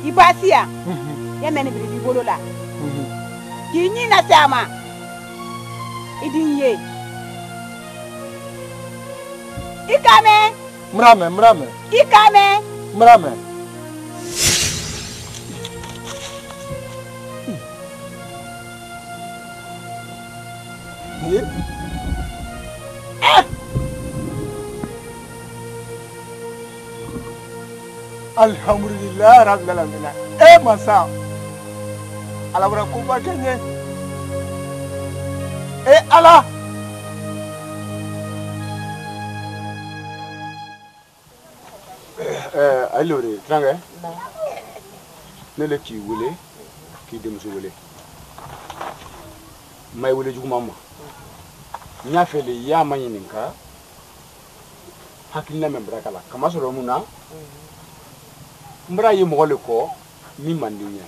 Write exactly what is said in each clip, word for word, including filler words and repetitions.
Ibasia. Ya meni bi bolo la. Ki ni na sama. Idinye. Ikame. Mrame, mrame. Ikame. Mrame. Ye. Eh. Alhamdulillah rabbil alamin. Eh masa. Ala bra ko ba kenye. Eh ala. Eh alori trange. Ne le ki wule ki dem so wule. Mai wule jugu mama. Nya fele ya manyininka. Hakilina membra kala. Kama so muna. Mbra yi mogole ko mi mandinya.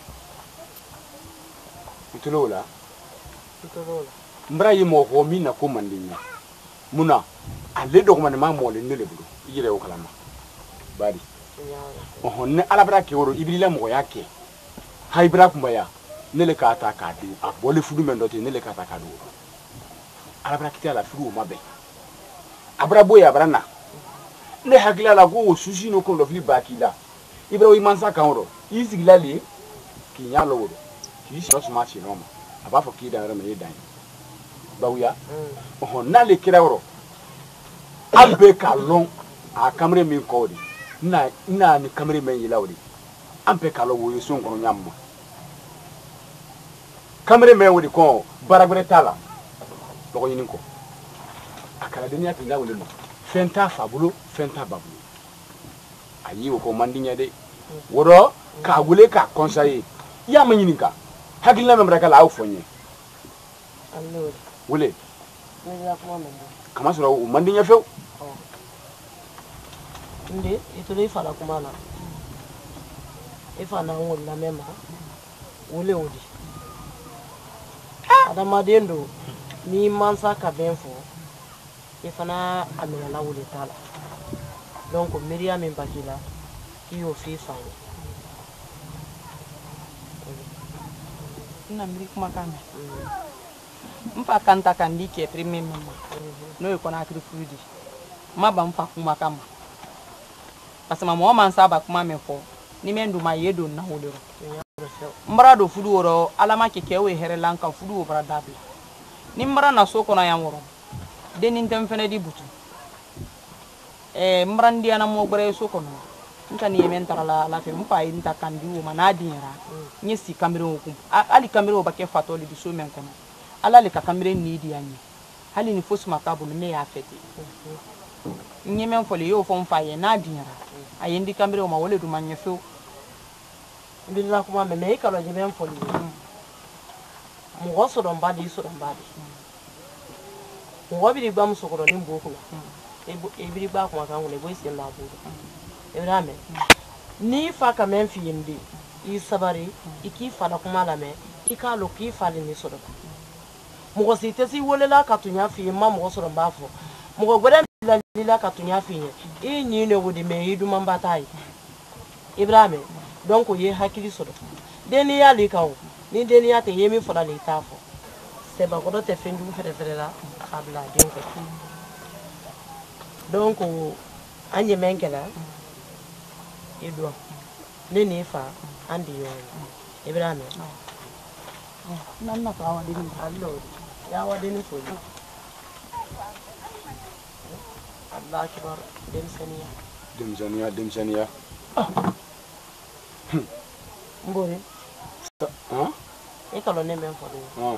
Itulola. Itulola. Mbra yi mo ko mi na ko mandinya. Muna ale dogma ma mo le ne le budo. Yire o kalama. Bari. Oh ne alabra ke woro ibrila mo yake. Haibra kumbaya. Ne le kata kadi. A bole fudu mendote ne le kata kadu. Alabra kiti ala fudu mabe. Abra boya brana. Ne hakila la go sushi no ko lo fili bakila. Ibra wi mansa kanro. Izigila le ki nya lo woro. Ki shi no sma chi no ma. Aba fo ki da ra me yedan. Bawuya. Oh na le kira woro. Abe kalon a kamre min ko di. Na na ni kamre men yilawdi. Ampe kalo wo yeso ngono nyammo. Kamre men wodi ko baragre tala. Boko yinin ko. Akala denia tinda wole no. Fenta fabulo, fenta babulo. Ayi ko mandinya de. Woro ka wule ka conseiller. Ya manyininka. Hakilina membra kala awu fonye. Allo. Wule. Ni ya kuma memba. Kama sura o mandinya few. Nde itule fala kuma na. Ifa na ngol la mema. Wule odi. Adama dendo ni mansa ka benfo. Ifana amina la wule tala. Donc Miriam Mbakila iyo fi fawo. Na mbiri kuma kame. Mpa kanta kandi ke prime mama. No yiko na akiri frudi. Maba mpa kuma kama. Parce mama o man saba kuma mefo. Ni mendu ma yedo na hodoro. Mbara do fudu woro alama ke kewe here lanka fudu obra dabi. Ni mbara na soko na yamoro. Deni ntemfene di butu. Eh mbrandi ana mo gbere soko no. Nta ni yementara la la fe mpa inta kandi wo manadira. Nyesi kamere okum. Ali kamere obake fatoli di so men kono. Ala le ka kamere ni di anye. Hali ni fosu makabu me ya fete. Nyeme mfole yo fo mfa ye na dira. Ayendi kamere o ma wole du manyefo. Bila kuma me me kala je men foli. Mo goso don badi so don badi. Mo wabiri gba musokoro ni mboku la. E biri gba kuma kan ngule boy se la bu. E rame. Ni fa ka men fi yindi. I sabari, iki fa la kuma la me. I ka lo ki fa ni so don. Mo go si tesi wole la ka tunya fi ma mo so don ba fo. Mo go gbere la lila ka tunya fi ye. E ni ne wodi me yidu mambatai. Ibrahim donc ye hakili sodo deni ya likaw ni deni ya te yemi fola le tafo se ba ko te fendu fere fere la khabla den ko donc anye menkela edo ni ni fa andi yo Ibrahim nan na ka wadi ni allo ya wadi ni fo Allah akbar dem saniya dem saniya dem saniya Mbore. Hein? E kalo ne men fodi. Ah.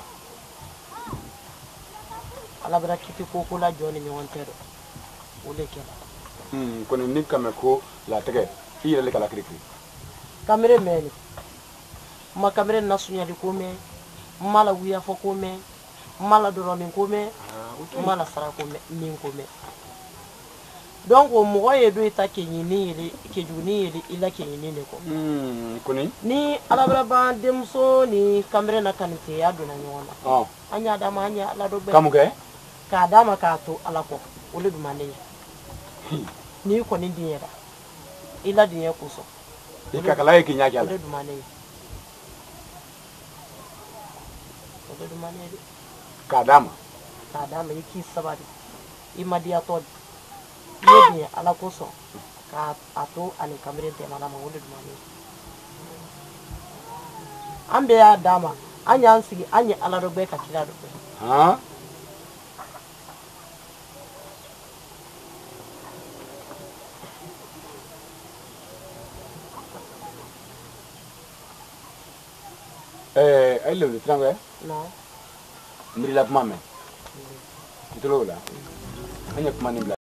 Ala bra kiti ko ko la joni mi won tedo. Ole kela. Hmm, kono ni kame ko la tege. Ire le kala krikri. Kamere meni. Ma kamere na sunya di ko me. Mala wiya fo ko me. Mala doro min ko me. Mala sara ko me min ko me. Donc o mo ye do ita ke nyini ile ke juni ile ila ke nyini ne ko hmm koni ni ala bra ba demso ni kamere na kanite ya do na nyona ah anya da ma anya ala do be kamuke ka da ma ka to ala ko o le du mane ni ko ni diera ila dinya ko so ikakala yake nyaki ala Ode dumane. Ode dumane. kadama Kadama yiki sabari. Imadia tod. Yedi ala koso. Ka ato ale kamere te malama ode dumane. Ambe ya dama. Anya ansigi anya ala robe ka kila robe. ha eh ay le trangue No. mbiri la mame itolo la anya kuma ni bla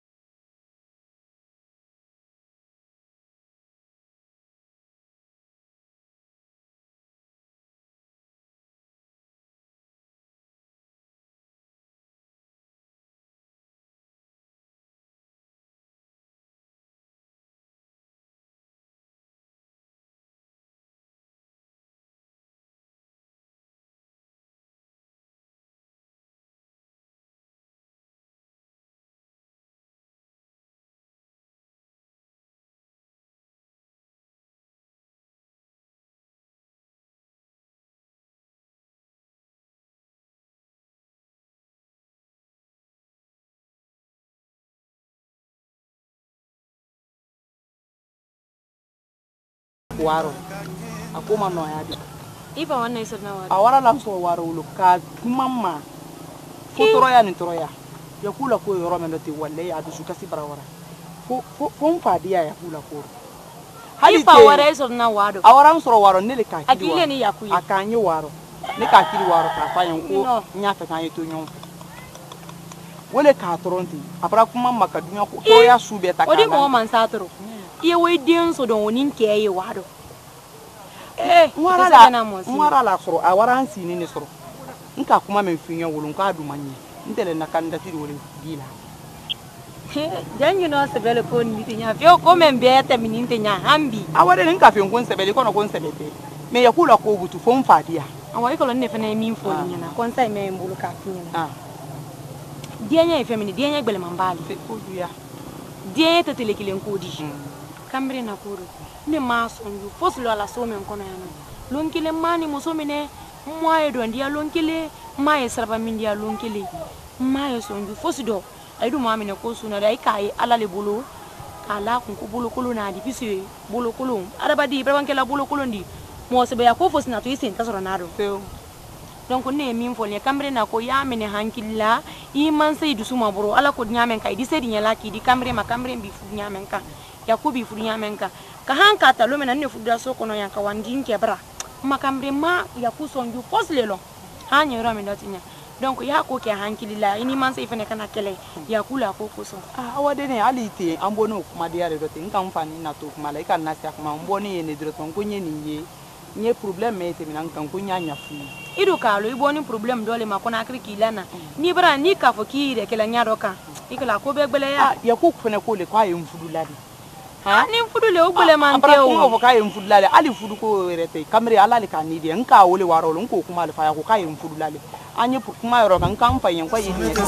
waro akuma no ya di Iba wannan isar na waro. awara la so waro lu ka kumamma fotoro ya ni toroya ya kula ko yoro men dote walle ya du suka sibara wara fo fo fadiya ya kula ko Iba wara isar na waro. awara soro waro ne le ka kidi Akile ni yakuyi. akanyi waro ne ka kidi waro ka fa yan ko nya fa kan yeto nyon wole ka toronti apara kumamma ka dunya ko toroya sube ta Odi kana mo man satro. Iye we den so don wonin ke ye waro. Eh, nwara la la nwara la soro awara hansi ni ne soro nka kuma men finya wulun ka du manye ndele na kanda ti wole dila Dan you know sebele ko ni tinya. Fio ko men be ta minin tinya hambi. aware ni nka fi nkon sebele kono kon sebele me yakula ko butu fon fadia Awai ko ne fa na min fo ni na kon sai me mbulu ka tinya. ah Dianya e femini dianya gbele mambali. se ko du ya Dianya ta tele kilen kodi. Kambre na koro. Ne ma sonju foslo ala so men kono yana. Lonkile mani muso mine mwaye do ndia lonkile maye sarba min dia lonkile. Maye sonju fosdo. Ay du mami ne ko suna dai kai ala le bulu. Ala kun ko bulu kulu na di pisi bulu kulu. Araba di brabanke la bulu kulu ndi. Mo se be ya ko fosna to isen tasoro nado. se Donc ne min fo ne kambre na ko ya mene hankilla I man sai du suma buru ala ko nyamen kai di se di nyala ki di kambre ma kambre bi fu nyamen ka ya ko bi fu nyamen ka ka hanka ta lo mena ne fu da so kono yan ka wandin kebra ma kambre ma ya ku sonju posle lo ha nya ro mi dotinya donc ya ko ke hankilla ini man sai fene kana kele ya kula ko ko so ah awade ne alite ambono kuma dia re dote nka mfani na to kuma laika na sia kuma mboni ye ne dire ton ko nye ni ye nye problem me te minan kan ko nya nya fu ido kalo iboni problem dole ma kona kriki lana ni bra ni ka fo ki de kala nya doka ikala ko be gbele ya ah ya ku fene ko le kwa ye mfudulani ha ni fudule o gbele man abra ko tewo fo ka ye mfudulale ali fudu ko rete kamre ala le kan ni de nka wole waro lo nko kuma le fa ya ko ka ye mfudulale anye kuma yoro kan kan fa yen kwa ye ni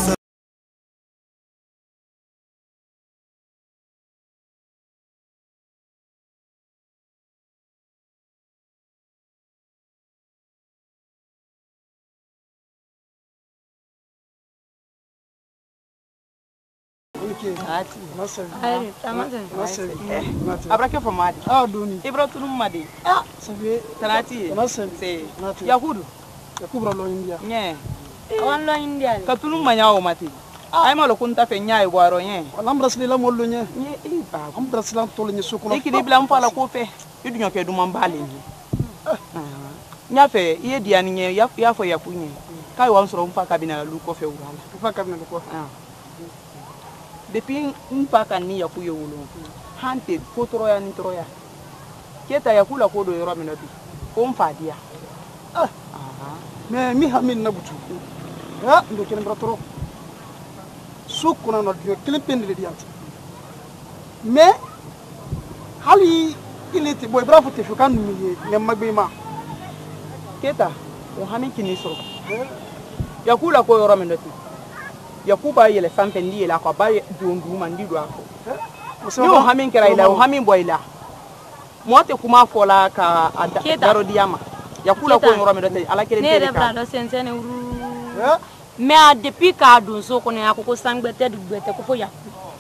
Ai, tamam. abra ke fo madi Ah, doni. ibra tunu madi Ah, ça fait. tanati Nasser. se Nati. yahudu Ya kubra lo India. nye Wan lo India. ka tunu manya o mati ay malo kunta fe nyaay waro nye Wala mbrasli la mollo nya. nye e ba Am braslan tolo nya sukula. ikini bla mpala ko fe idunyo ke dum mbale ni nya fe iye diani nye ya ya fo ya kunye kai wan soro mfa kabina lu ko fe wala Fa kabna ko. ah depuis mfa kan ni ya ku yo wulo hante fotoro ya ni toro ya keta ya kula ko do yoro mi nabi ko mfa dia Ah, mais mi hamin na butu. Ya, ndo kelen bratoro. Sukuna no dio kelen pen de diant. Mais hali ilete boy bravo te fukan mi ne magbe ma. keta o hamin kini soro ya kula ko yoro mi nabi ya kuba yele sanfe ndi la ko ba do ndu man di do ako yo hamin kera ila o hamin boy la mo te kuma fola ka daro diama ya kula ko ngoro mi dote ala kele ne re bra do sense ne uru me a depuis ka dun so ko ne akoko sangbete dugbete ko fo ya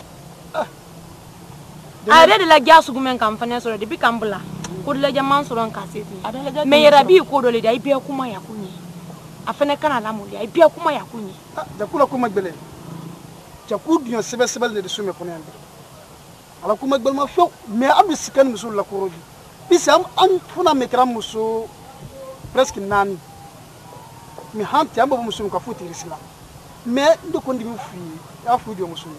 a re de la gasu gumen kan fane so depuis kambula ko de la jaman so ron kaseti me yera bi ko do le dai bi kuma ya kunyi afene kana la mo ya bi kuma ya kunyi da kula kuma gbele ja ku dunya sebe sebe le de sume ko ne ande ala kuma gbel ma fo me abdi sikan musul la koroji bisam an funa me kram muso presque nani mi hanti amba musul ka futi risila me ndo ko ndimi fi ya fu dio musul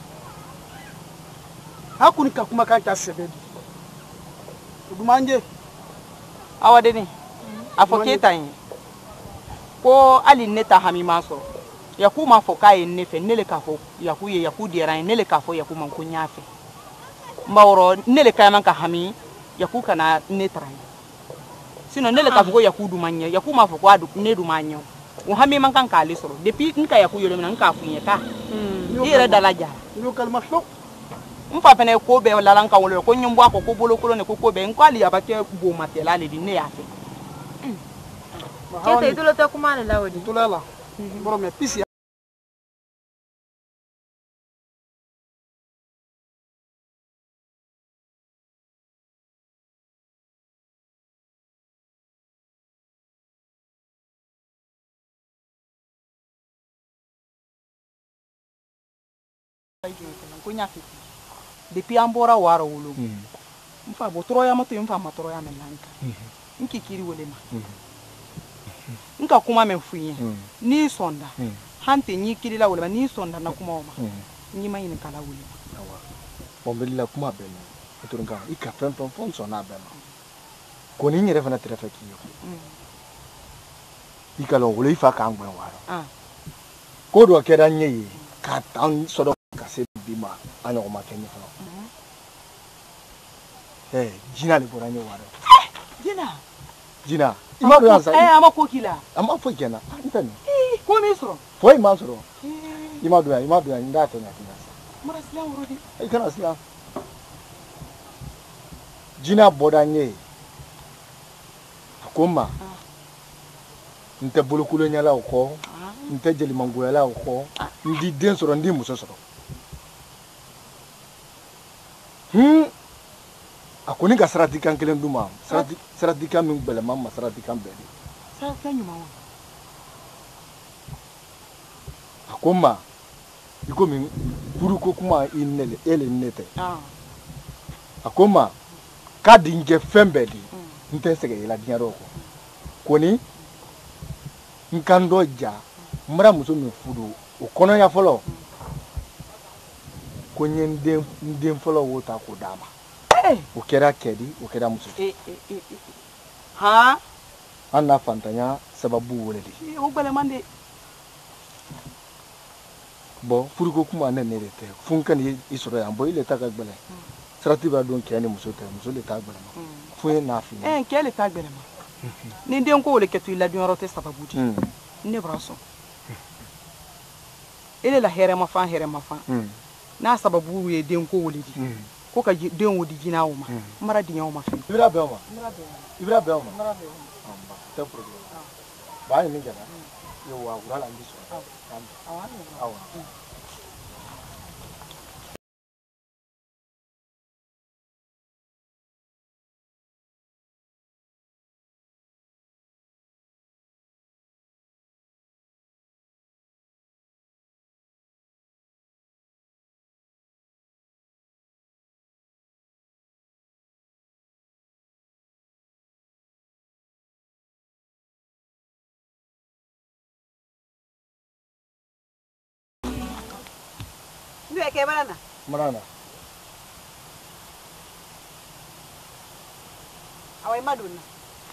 hakuni ka kuma kan ta sebe du manje awade ni afoketa yin ko ali neta hami maso yakuma fokai nefe nele kafo yakuye yakudira nele kafo yakuma kunyafe mbawro nele kayman ka hami yaku kana netrai sino nele kafo yakudu manye yakuma fo kwadu nedu manyo wo hami man kan kale soro depuis nka yakuyo le nan ka funye ka ire dalaja yo kalma fo mpa pene ko be lalan ka wolo ko nyumbu ko ko bolo ko ne ko ko be nkwali abake bo matela le di ne yafe kete itulo te kuma ne lawodi tulala boro me pisi depuis ambora waro wulu mfa bo troya moto mfa matroya melanka nki kiri wole ma nka kuma men fuye ni sonda hante nyi kiri la wole ni sonda na kuma oma nyi mai ni kala wole awa bombeli kuma beno oturunga ika fem fem fon sona beno ko ni nyere fana trefa kiyo ika lo wole ifa ka ngwen waro ah ko do keda nyi ka tan sodo ka se bima anyo ma kenyi fa eh jina le boranye waro jina jina imadu yansa eh ama ko kila ama fo kena ntani eh ko mi soro foi man soro imadu ya imadu ya ndata na kina mara sila urodi ai kana sila jina bodanye akoma nte bulukulo nyala uko nte jeli mangoyala uko ndi den soro ndi muso soro hmm akoni ga sarati kan kelen duma sarati sarati kan min bele mamma sarati kan bele sarati kan nyuma akoma iko min buruko kuma inele ele nete ah akoma kadi nge fembedi nte sege ila diaro ko koni nkando ja mra muso mi fudu o kono ya folo ko nyende ndem folo wota ko dama eh o kera kedi o kera muso eh eh ha anna fantanya sababu woledi o gbele mande bo furuko kuma na nerete funkan yi isoro ya bo ile taka gbele sarati ba don keni muso te muso le taka gbele ma fu na fi eh kele taka gbele ma ni ndem ko le ketu ila dioro te sababu di ne braso ele la here ma fa here ma fa na sababu ye den ko wolidi ko ka den wodi jina wo ma mara di nyawo ma fi ibra be ma ibra be ma mara be ma ta problem ba ni ngana yo wa gura la ndiso awa awa ke barana marana awai maduna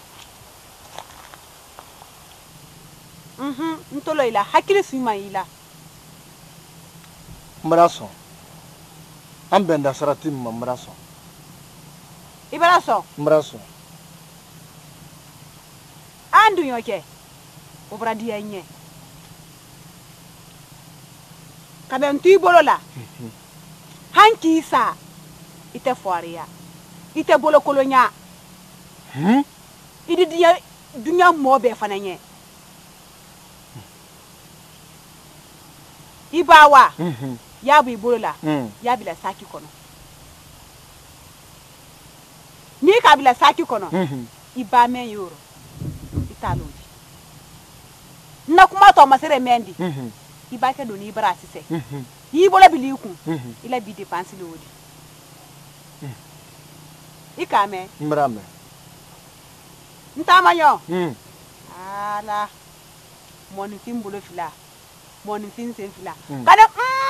mhm ntolo ila hakili sima ila maraso ambenda sarati ma maraso ibaraso maraso andu yoke obradi anye kabentu bolola hanki sa ite foria ite bolo kolonya hmm idi dia dunya mo be fana nye ibawa mhm ya bu iborola mm. ya bila saki kono ni ka bila saki kono mhm iba men yoro italodi na kuma to masere mendi mhm iba ke do ni ibra sise mhm yi bola biliku mhm ila bi dépense lodi mhm ikame mbrame ntama yo mhm ala moni timbolo fila moni tin sen fila kana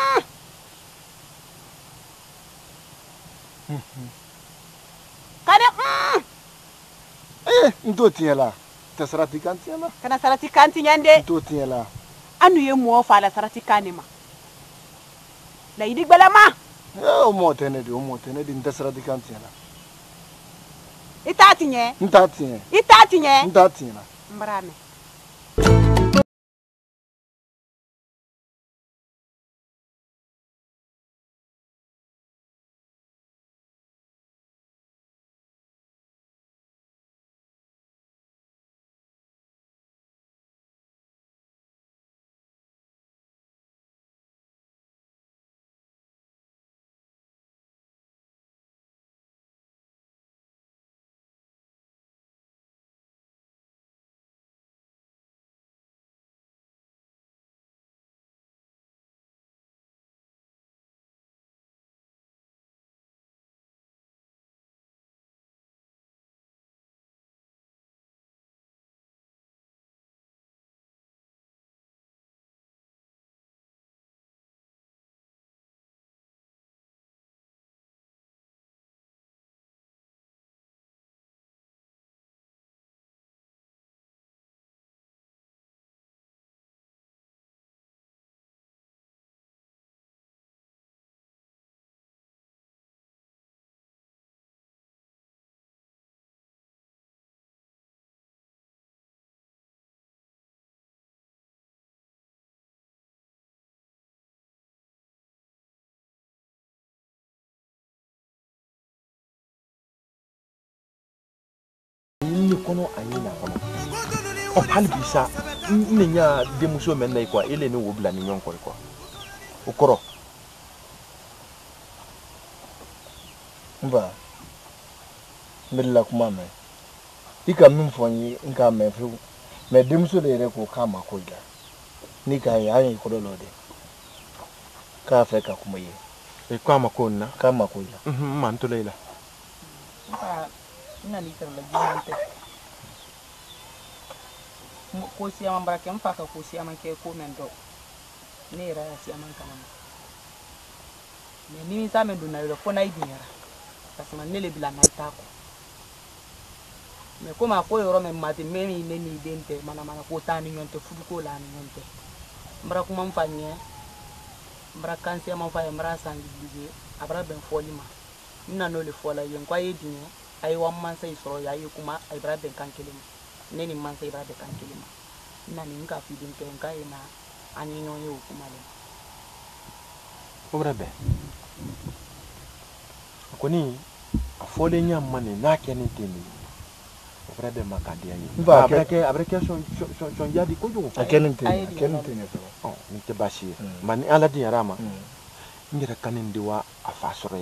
mm kana mm eh ndo tiela ta sarati kantiela kana sarati kanti nyande ndo tiela anu ye mo fa la sarati kanima la idi gbala ma eh o mo tene di o mo tene di nda sarati kantiela itati nye ntati nye itati nye ntati nye mbrame ni kono ayina kono o halbi sa ni nya demuso men nay quoi ele ni wobla ni nyon ko quoi o koro mba mbilla kuma me ika min fonyi nka me fu me demuso le re ko kama ko ida ni ka ya yin ko do de ka fe ka kuma ye e kama ko na kama ko ida mhm man to leila ina ni tarla jinte ko si amam barake mfaka ko si amam ke ko men do ne ra si amam kama me ni sa men do na yo ko na idinyara parce man ne le bila na itako me ko ma ko yoro me mati me mi ne ni dente mana mana ko tani nyonte fudu ko la ni nyonte mbara ko mam fanye mbara kansi amam fa mbara sangi bije abra ben folima ina no le fola yen kwa yedinye ay wa man say so ya yi kuma ay bra ben kan kelima neni man say bra ben kan kelima ina ni nka fi din ken kai na ani nyo yo kuma le obra be ko ni afole nyam mane na keni teni obra be makadi ayi ba abreke abreke son son son jadi ko jugo akenen teni akenen teni oh ni te bashi man ala di rama ngira kanin diwa afasore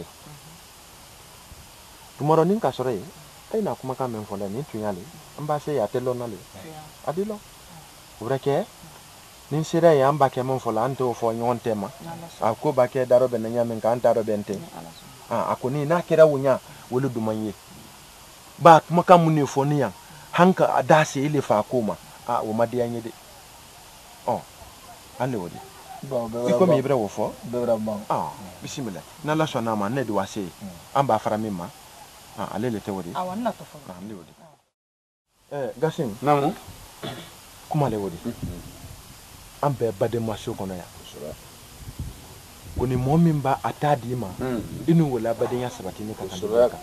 tumoro nin ka sore ay na kuma ka men fonda ni tunyale amba se ya telo na le adilo ureke nin sira ya amba ke mon fola anto fo nyon tema ako ba ke daro be nya men kan daro bente ah akoni na kira wunya wolu dumanye ba kuma ka mun ne fo ni yan hanka adase ile fa kuma ah wo madiya nyede oh ale wodi iko mi ibra wo fo bebra bang ah bismillah na la sona ma ne di wase amba fara mimma ah ale le tewodi ah wanna to fo ah le wodi eh gasim namu kuma le wodi ambe bade maso kono ya kuni momin ba atadi ma inu wala bade ya sabati ne kan ka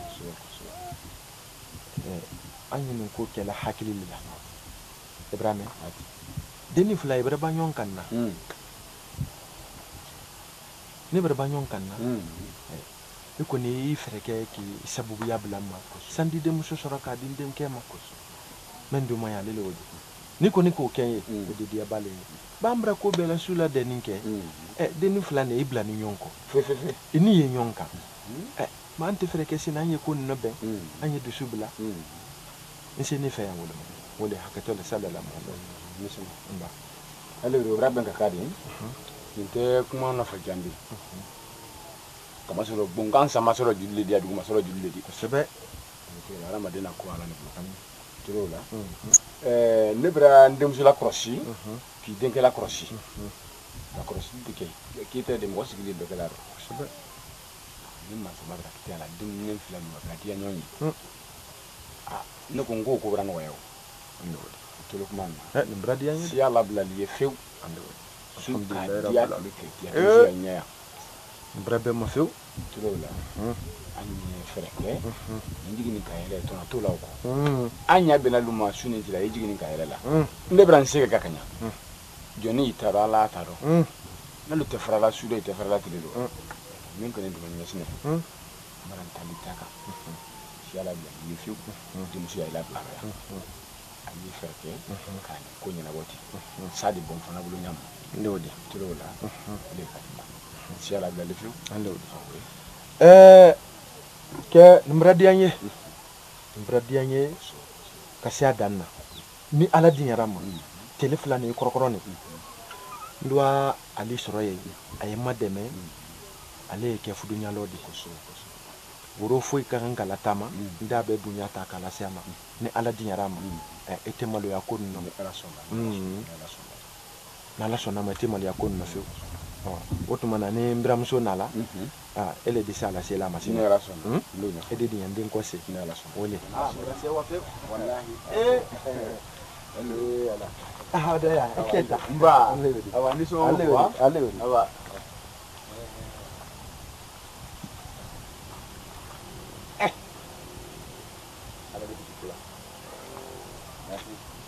eh anyin ko kela hakili lila ibrahim deni fly ibrahim nyon kanna ni berbanyon kanna e ko ni i fere ke ki sabubu ya bla ma sandi de muso soro ka din dem ke ma ko men du ma ya lele wodi ni ko ni ko kenye de dia bale bambra ko bela sula de ninke e de ni flane ibla ni nyonko fe fe fe ini ye nyonka e ma ante fere ke sinanye ko no be anye du subla nse ni fe ya wolo wole hakato le sala la mo nisima mba ale ro rabben ka kadi inte kuma na fa jandi kama soro bongan sama soro julle dia duguma soro julle di sebe ke ala madina ko ala ne kan tiro la eh nebra ndem sula crossi ki denke la crossi la crossi dike ki te dem wosi gili do kala sebe ni ma sama da ki ala dum nem filam ma ka dia nyoni ah ne ko ngo ko bran wayo ndo tolo kuma eh nebra dia si ala bla li few ando alhamdulillah dia la ke dia nya brabe mo few tolo la ani freke njigi ni kayele to na tola ko anya bena luma suni jira yigi ni kayele la nde bran sega kakanya joni itara la taro na lu te frala sude te frala tilelo min ko ne dum nyesne maran talitaka si ala bi ni fiu di musu ya ila bla ya ani freke kan ko nyina woti sadi bon fana bulu nyam ndodi tolo la le ka si ala bi le fiu ando eh ke numra dianye numra dianye kasia danna ni ala dinyarama telefla ni korokoro ni ndwa ali soroye ay mademe ale ke fudunya lodi woro foi kan kala tama nda be dunya ta kala siama ni ala dinyarama ete malo ya ko no ala sona na la sona ma ete malo ya ko no fe otumana ni mbramso nala ah ele di sala c'est la machine ni rason lunya e di yande ko se ni rason wole ah c'est wa fe wallahi eh ele ala ah da ya keta mba awa ni so wa ale awa eh ala di kula merci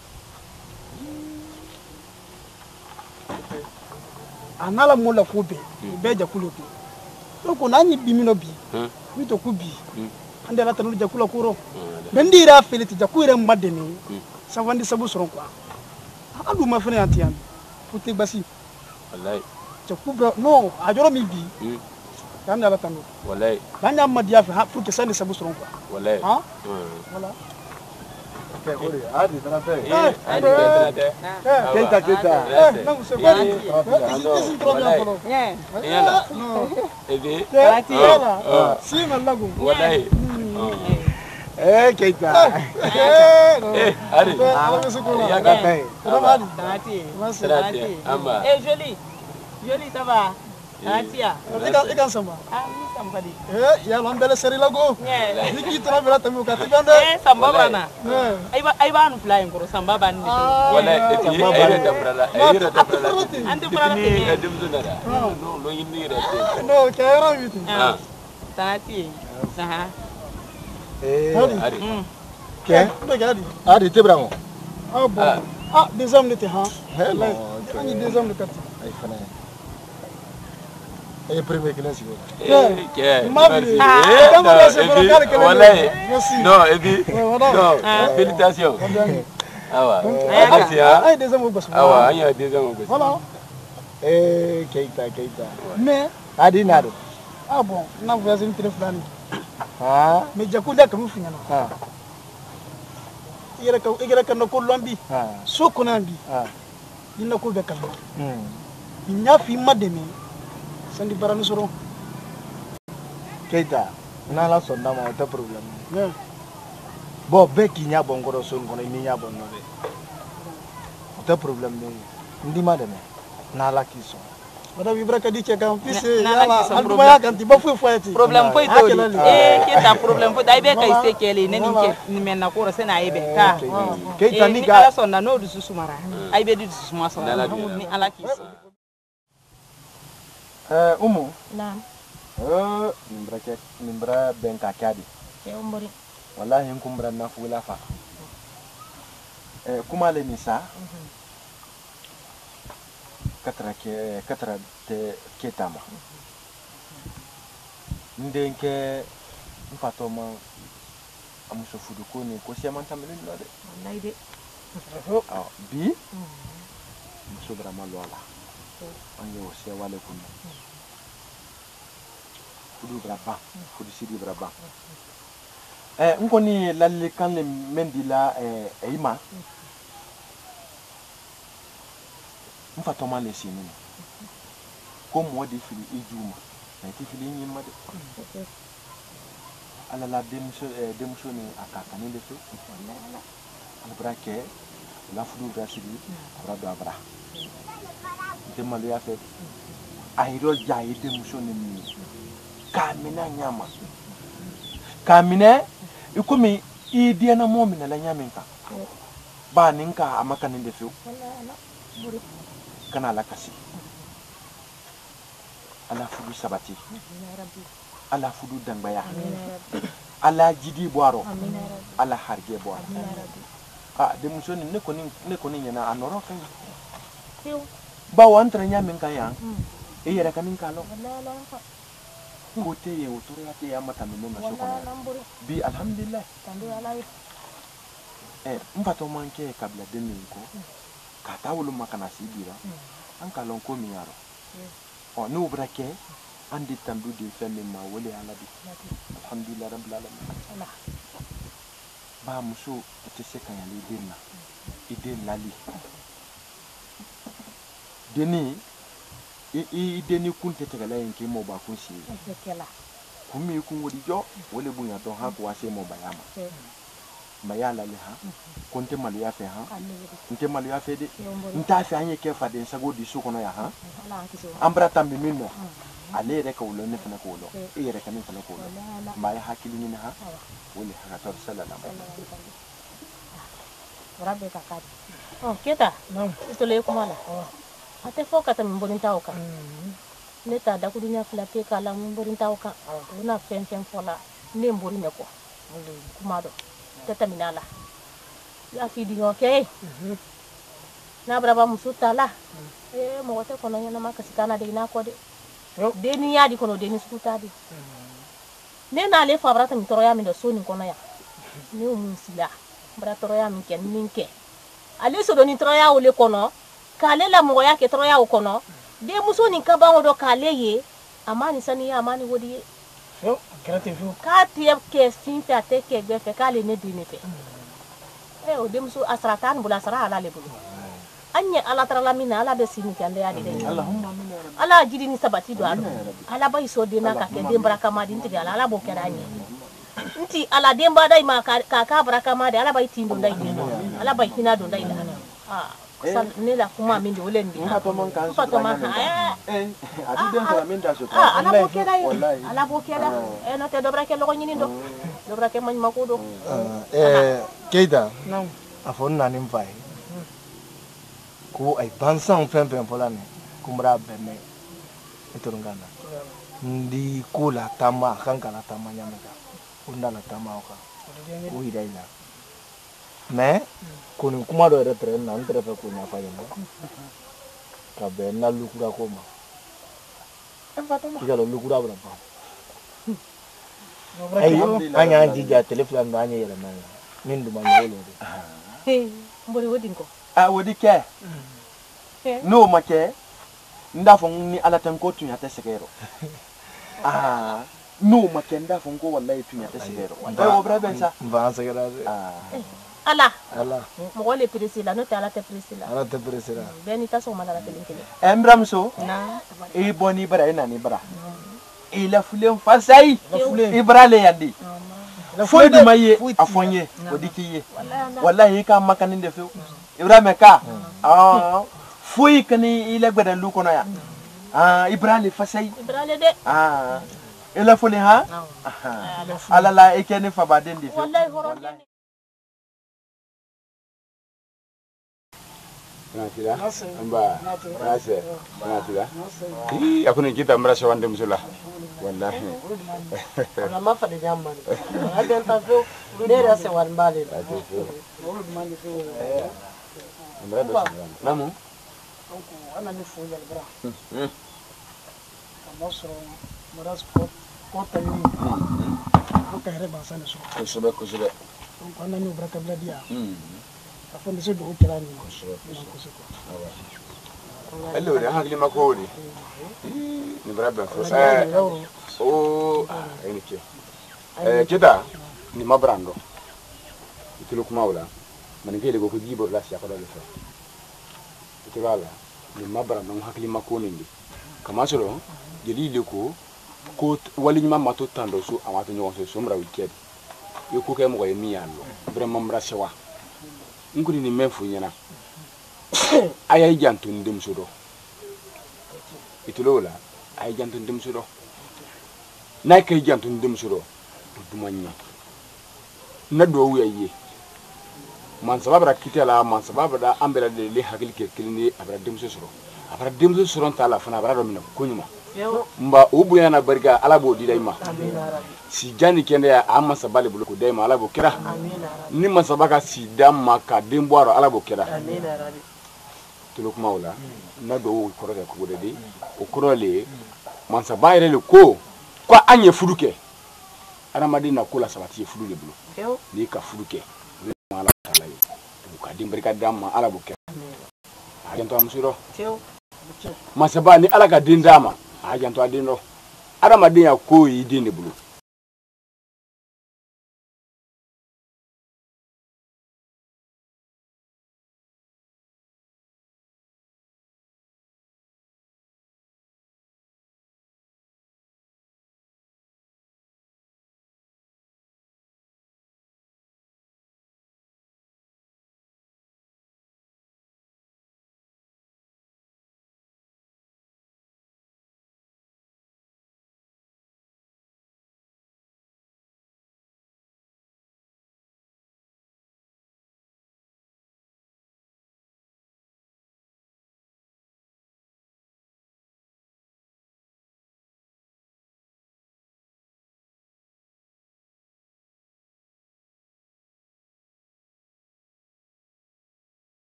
anala mola ko be be ja kulo ko to ko nani bimino bi mi to ku bi ande la tanu ja kulo kuro bendira feliti ja kuire madeni savandi sabu soron kwa adu ma fene antian puti basi wallahi ja kubra no ajoro mi bi kan la tanu wallahi banya madia fa pour que sandi sabu soron kwa wallahi ha voilà Ori, adi tanate. eh adi tanate Keita keita. eh non c'est pas c'est trop bien polo Yeah. yala no ebe ati yala si malago wallahi Eh keita. eh adi ya ga Kai. Tanati. Tanati. Amba. Eh, joli. Joli, ça va? Tanatia. ika ika sama Ah, oui, ça me va dire. eh ya lambele seri lago Yeah. niki tra bela tamu ka tibande Eh, samba bana. eh Ai ba ai ba nu flying ko samba ban ni. wallahi eti ere tabrala ere tabrala Ante fara ni ni. edum dunada no lo yindi rete no kayra miti ah Tanati. Aha. Eh adi ke be gadi adi tebrango. ah bon ah des hommes n'étaient ha Hello. ani des hommes de quartier Ay fana. Eh premier classe. eh ke Mabli. merci Ah, eh dama no, la se ebi, kale kale. wallahi Merci. no ebi voilà. no Ah. félicitations awa Aya. merci ah ay des hommes bas awa anya des ans ko voilà Eh keita keita. mais Adi nado. ah bon na voyage une très flani Ha mais jakunda kamu finyana ha igera ka igera ka no ko lombi ha so konambi ha. dinna ko be kalma Hmm. nya fi mademi sandi barani soro Keita. Na la sonda ma ta problem. yeah Bo be ki nya bongoro son kono ni nya bonno be. Ta problem ni. Ndi ma deme. Na la ki so. wada vibra ka dice kan pisse Na- na yala laki son andu problem. ya kan ti ba fu fu ati Problem foi Ah, to. kelali. Eh, ke ta problem foi dai be kai Voilà. se kele ne ni ke ni men na ko se na ibe ka. Keita Eh, ni ni ala ga. sonna no du susu mara. Ai be du susu mara. Nala bi. Ni ala ki. Eh umu. Naam. Eh nimbra ke nimbra ben ka kadi. Ke umbori. Wallahi nkumbra na fula fa. Eh kuma le nisa. Katra ke katra te ketama. ndenke mpatoma amuso fudu ko ni ko siya man tamele no de wallahi de ah bi muso brama lola anye o siya wale kun fudu braba fudu sidi braba eh ngoni lalle kan le mendila eh eima mpatoma le sini ko mo de fili ejuma na ti fili nyima de ala la demuso demuso ni akaka ni de fe ala brake la fudu brasidi abra do abra de malu ya fe ayro jaay demuso ni kamina nyama kamine ikumi idi na momina la nyaminka ba ninka amaka ni de fe kana la kasi ala fudu sabati ala fudu dangbaya ala jidi boaro ala harge boaro ah de musoni ne koni ne koni nyana anoro kan ba wantra nya min kan ya e yere kan kan lo ko te ye otoro ya te ya mata min no so kono bi alhamdulillah eh mpato manke kabla de min ko kata wulu makana sibira an kalon ko mi yaro o no brake andi tandu de femme ma wole ala bi alhamdulillah rabbil alamin ba muso te se kan yali denna ide lali deni i i deni kunte tegala yanke mo ba kun si kumi kun wodi jo wole bunya to ha ko wase mo bayama mayala le ha konte malu ya fe ha nte malu ya fe de nta fe anye ke fa de sago di su kono ya ha ambra tambi minno ale re ko lo ne fana ko lo e re kan fana ko lo ma ya hakili ni ha wole ha tor sallallahu alaihi wasallam rabbe kakati oh kita no ito le ko mala ate foka ta mborin tawka neta da kudunya flape kala mborin tawka una fen fen fola ne mborin ne ko kumado tata minala ya fi di ngoke na braba musuta la eh mo wote kono nyana makasikana de ina ko de de ni ya di kono de ni suta di ne na le fa brata mi toro ya mi do soni kono ya ni umun sila brata toro ya mi ken ninke ale so do ni toro ya o le kono kale la mo ya ke toro ya o kono de muso ni ka ba o do kale ye amani sani ya amani wodi yo grate fu ka tie ke fin fe ate ke gbe fe kale ne di ne fe eh o de muso asratan bula sara ala le bulu anya ala tarala mina ala be sini kande ya de allahumma amin ya rabbi ala jidi ni sabati do alo ala bay so de na ka ke de baraka ma din ti ala ala bo kera anya nti ala de mba dai ma ka ka baraka ma de ala bay tindo dai de ala bay hina do dai ah san ne la kuma min de wolendi ha to man kan pa to man eh eh adi den sala min da so ah ala bo kera ala bo kera eh na te dobra ke lo nyini do dobra ke man makudo eh keida no afon na nim fai ko ay bansan fen fen polane kumra beme iturungana ndi kula tama kankala tama nyameka undala tama oka o hidaila me kuni kuma do retre na entre fe kunya fayema ka be na lukura koma tiga lo lukura bra pa ayo anya jija telefon ndo anya yele manga mindu manyolo de he mbori wodi ko ah wodi ke no make nda fo ni ala tan ko tunya ta segero ah no make nda fo ko wallahi tunya ta segero wallahi o bra ben sa va segera ah ala ala mo wole prisila no te ala te prisila ala te presera beni ta so manara kelinkele embram so na e boni bara ina ni bara e la fulen fasai ibra le yandi foi di maye afonye odikiye wallahi ka makanin de fe ibrahim ka ah foi kani ile gbada lu kono ya ah ibrahim fasai ibrale de ah ila fulen ha ala la e keni fa baden de fe wallahi horonde Natila, amba, nase, natila. Ih, aku ni kita merasa wandem sulah. Wallahi. Ala ma fa de jamma. Ada ta fo de ra se wan bale. Namu. ana ni fo ya bra hmm mo so mo das ko kota ni ko ka re ba sana so ko sobe ko sobe ko na ni braka bladia mm afon de so do kira ni ko sobe ko sobe hello de hagli makodi ni braba fo eh o eni ke eh kita ni mabrando itilo kuma wala man ngele go ko gibo la siya ko dole fa itilo ala ni mabrando hagli makoni ni kama solo jeli de ko ko wali nyima mato tando su amato nyon so somra weekend yo ko kay mo ko mi yallo vraiment mra sewa ngudi ni menfu nyana ayay jantu ndem sudo itulo la ay jantu ndem sudo na kay jantu ndem sudo duma nya na do wiye man sababra kitela man sababra ambela de le hakil ke kilini abra dem sudo abra dem sudo tala fana abra do mina kunyuma mba ubu yana barga alabo didaima si jani kende ya amma sabale bulu ko daima alabo kira ni masabaka si damma ka demboaro alabo kira tulo kuma wala na do ko rega ko de o korole man sabayre le ko ko anye fuduke ana madina kula sabati fudu le bulu ni ka fuduke mala talayo ka dimbarka damma alabo kira ajanto amsuro masaba ni alaka dindama ajanto adino ada madin ya ko yi dinde bulu